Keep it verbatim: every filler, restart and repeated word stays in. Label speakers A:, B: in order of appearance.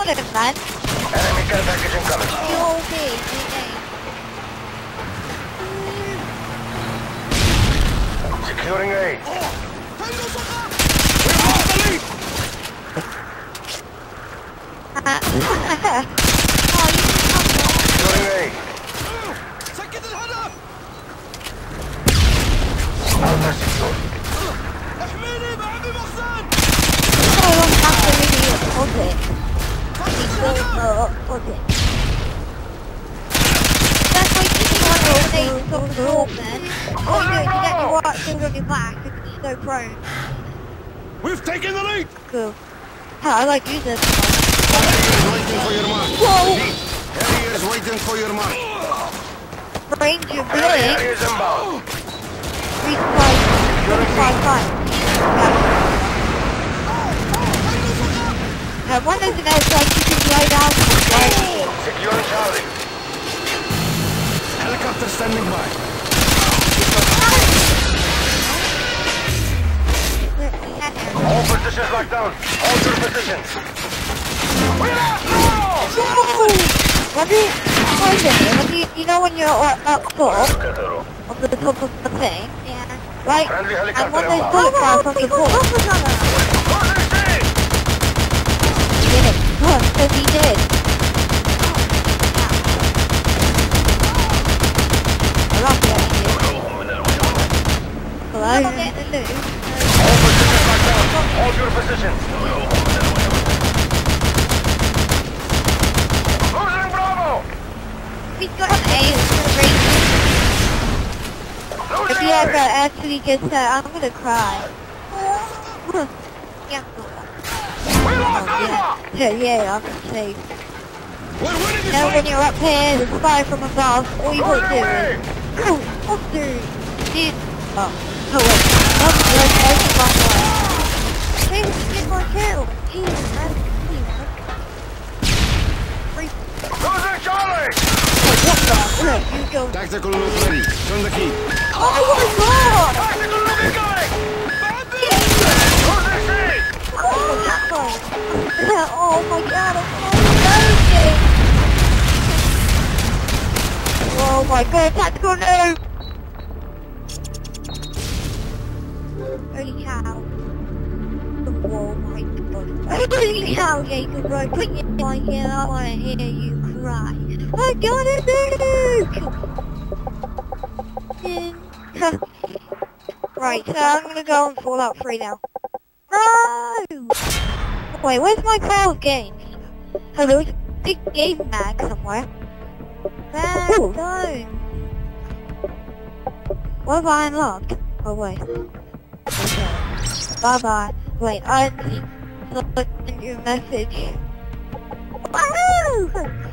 A: got it, man.
B: Enemy care package incoming.
A: You're okay, okay.
B: Securing A.
A: Uh, oh, you
B: Securing A.
C: سكت الهدف.
B: Alpha secured.
C: احميني بعمي مخزن.
A: I don't have to really hold it. Uh, hold it. That's why you want to stay so cool, man. All you do is you get your work things on your back and you're so prone.
C: We've taken the lead.
A: Cool. Hell, I like you this one.
C: Waiting for your mark.
A: Whoa!
C: Carriers waiting for your mark.
A: Range of
B: Enemy
A: blink.
B: carriers inbound.
A: Resupply. Resupply time. Yeah, one is an outside, you can lie down and right.
B: Securing Charlie.
C: Helicopter standing by.
B: All positions locked down. All your positions.
A: What do you, what is it? What do you, you know when you're uh, up top, of the top of the thing, yeah, right,
B: Friendly
A: and
B: helicopter
A: when there's
B: inbound.
A: bullet fire from the ball, he did, because he did. I love that he did. Hello?
B: All positions locked down. Hold your positions. Losing Bravo.
A: He's got an A, it's gonna break. If
B: Losing
A: he ever
B: A.
A: actually gets that, I'm gonna cry. Yeah.
B: We lost Alpha.
A: Yeah, yeah, I'm safe.
C: We're winning this
A: Now when
C: fight.
A: you're up here, there's fire from above, all you
B: Going
A: gotta do
B: away.
A: is... Oh, oh, dude. Dude. Oh, oh wait. Oh, there's no wrong way. Hey, we can get more kills. Easy, man. Easy, man. Free.
B: Losing Charlie.
A: Oh, what the? Look, you go...
C: Tactical loop ready. Turn the key.
A: Oh my god!
B: Tactical look incoming. Losing C.
A: Oh, that one. Oh my god, I'm amazing! Oh my god, tactical noob! Holy cow. Oh my god. Holy cow, Jacob, bro. Put your mic in, I wanna hear you cry. I got a nuke! Right, so I'm gonna go on Fallout three now. No! Wait, where's my twelve games? Oh, there was a big game mag somewhere. Man, no! What have I unlocked? Oh, wait. Okay. Bye-bye. Wait, I sent you a message. Woo!